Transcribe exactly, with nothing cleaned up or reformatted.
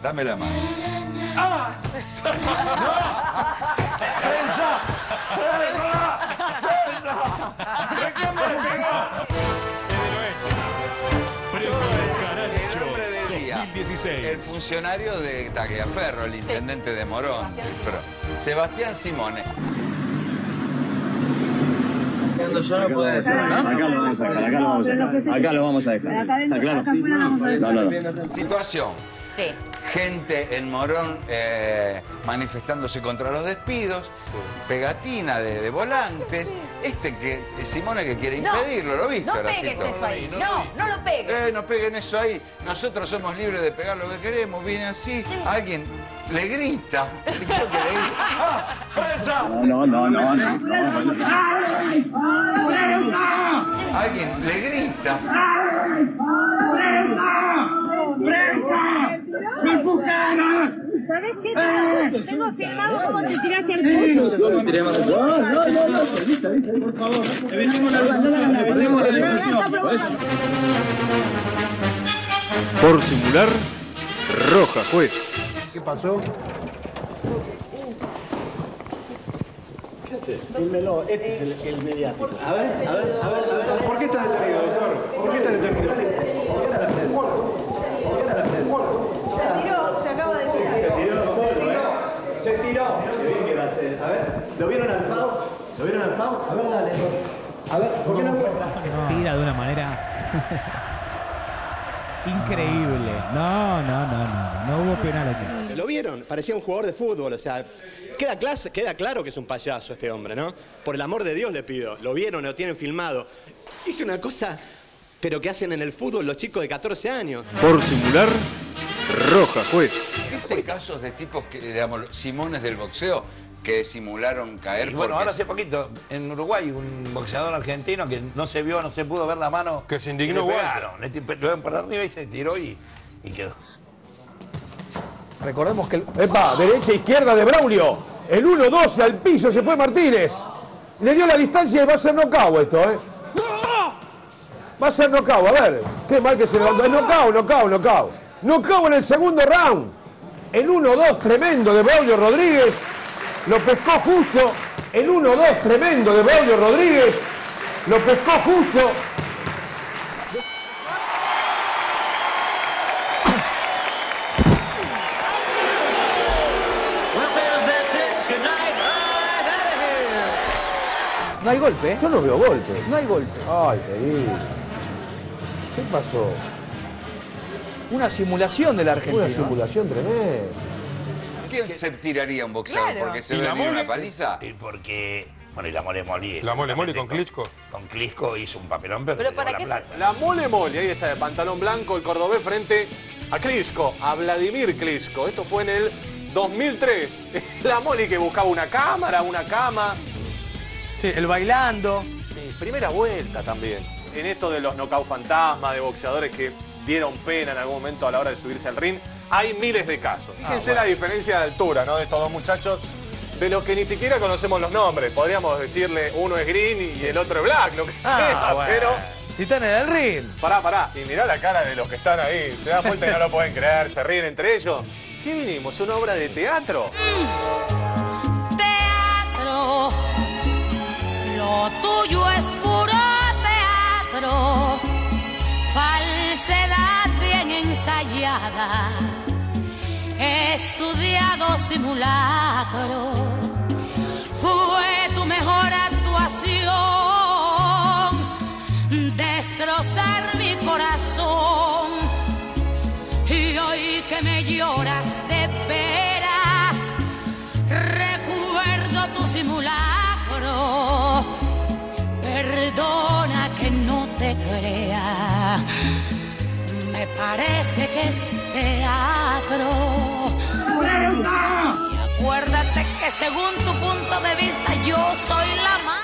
Dame la mano. ¡Ah! ¡No! ¡Prensa! ¡Prensa! ¡Requemo le pegó! El hombre del día, dos mil dieciséis. el funcionario de Tagliaferro, el intendente de Morón, pero Sebastián Simone. Yo no puedo decir, ¿no? Acá lo vamos a dejar, acá lo vamos a dejar. Acá lo vamos a dejar. ¿Está claro? Acá afuera vamos a dejar. No, no, no. Situación. Sí. Gente en Morón eh, manifestándose contra los despidos, pegatina de, de volantes. Este que Simone que quiere No, impedirlo, ¿lo viste? No la pegues situación? eso ahí. No, no lo pegues. Eh, no peguen eso ahí. Nosotros somos libres de pegar lo que queremos. Viene así, alguien le grita. Creo que le grita. ¡Ah! ¡Prensa! No, no, no, no. Alguien le grita. ¡Me empujaron! ¿Sabes qué? Tengo filmado cómo te tiraste al pozo. No, no, no, no. Por favor. Por simular, roja, juez. ¿Qué pasó? ¿Qué haces? Fílmelo, este es el, el mediático. A ver, a ver, a ver, a ver. ¿Por qué estás detenido, doctor? ¿Por qué estás detenido? ¿Por qué estás la frente? ¿Por qué estás la frente? Se tiró, se acaba de tirar. Se tiró solo, ¿eh? Se tiró. Qué bien que lo hace. A ver, ¿lo vieron al F A U? ¿Lo vieron al F A U? A ver, dale. A ver, ¿por qué no muestras? Se tira de una manera increíble. No, no, no, no, no hubo penal aquí. ¿Lo vieron? Parecía un jugador de fútbol, o sea, queda, clase, queda claro que es un payaso este hombre, ¿no? Por el amor de Dios le pido. Lo vieron, lo tienen filmado. Hice una cosa, pero que hacen en el fútbol los chicos de catorce años. Por simular, roja, juez. ¿Viste casos de tipos que, digamos, Simones del boxeo que simularon caer? Y bueno, porque ahora hace poquito, en Uruguay, un boxeador argentino que no se vio, no se pudo ver la mano. Que se indignó y le igual. pegaron. Le tiraron por arriba y se tiró y, y quedó. Recordemos que el... ¡Epa! Derecha, izquierda de Braulio. El uno dos al piso, se fue Martínez. Le dio la distancia y va a ser knockout esto, ¿eh? Va a ser knockout, a ver. Qué mal que se levantó. Es knockout, knockout, knockout. Knockout en el segundo round. El uno dos tremendo de Braulio Rodríguez. Lo pescó justo. El uno dos tremendo de Braulio Rodríguez. Lo pescó justo. No hay golpe, ¿eh? Yo no veo golpe. No hay golpe. Ay, querido. ¿Qué pasó? Una simulación de la Argentina. Una simulación tremenda. ¿Quién se tiraría un boxeador? Claro. ¿Porque se ¿Y ve la venir Mole? una paliza? Y porque, bueno, y la Mole Moli. La Mole Moli con Klitschko. Con Klitschko hizo un papelón, pero, Pero se ¿para llevó qué la plata. La Mole Mole, ahí está de pantalón blanco, el cordobés frente a Klitschko, a Vladimir Klitschko. Esto fue en el dos mil tres. La Mole que buscaba una cámara, una cama. Sí, el bailando. Sí, primera vuelta también. En esto de los knockout fantasma, de boxeadores que dieron pena en algún momento a la hora de subirse al ring, hay miles de casos. Fíjense bueno. la diferencia de altura, ¿no? De estos dos muchachos, de los que ni siquiera conocemos los nombres. Podríamos decirle, uno es Green y el otro es Black, lo que sea, bueno. pero... Si están en el ring. Pará, pará. Y mirá la cara de los que están ahí. Se dan vuelta y no lo pueden creer, se ríen entre ellos. ¿Qué vinimos? ¿Una obra de teatro? Teatro, lo tuyo es puro teatro, falsedad bien ensayada, estudiado simulacro, fue tu mejor actuación, destrozar mi corazón, y hoy que me lloras de veras, recuerdo tu simulacro, perdona que no te crea, me parece que es teatro. Y acuérdate que según tu punto de vista yo soy la más